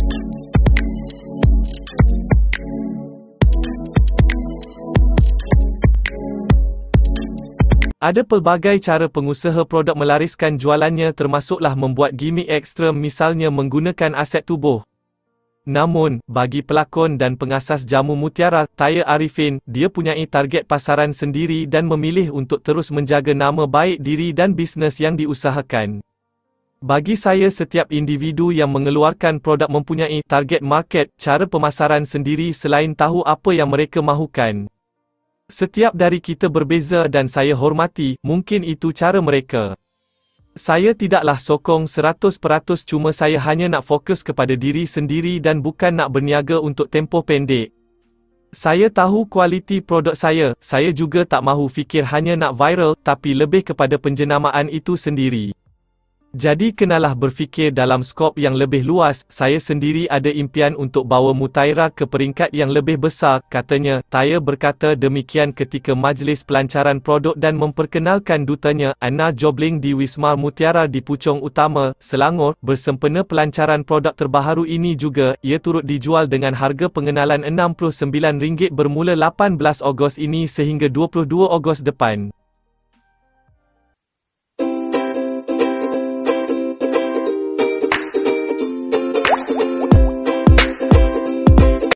Ada pelbagai cara pengusaha produk melariskan jualannya, termasuklah membuat gimmick ekstrim, misalnya menggunakan aset tubuh. Namun, bagi pelakon dan pengasas jamu mutiara, Taya Arifin, dia punyai target pasaran sendiri dan memilih untuk terus menjaga nama baik diri dan bisnes yang diusahakan. Bagi saya, setiap individu yang mengeluarkan produk mempunyai target market, cara pemasaran sendiri selain tahu apa yang mereka mahukan. Setiap dari kita berbeza dan saya hormati, mungkin itu cara mereka. Saya tidaklah sokong 100%, cuma saya hanya nak fokus kepada diri sendiri dan bukan nak berniaga untuk tempoh pendek. Saya tahu kualiti produk saya juga tak mahu fikir hanya nak viral, tapi lebih kepada penjenamaan itu sendiri. Jadi kenalah berfikir dalam skop yang lebih luas. Saya sendiri ada impian untuk bawa Mutiara ke peringkat yang lebih besar, katanya. Taya berkata demikian ketika majlis pelancaran produk dan memperkenalkan dutanya, Anna Jobling di Wisma Mutiara di Puchong Utama, Selangor. Bersempena pelancaran produk terbaharu ini juga, ia turut dijual dengan harga pengenalan RM69 bermula 18 Ogos ini sehingga 22 Ogos depan.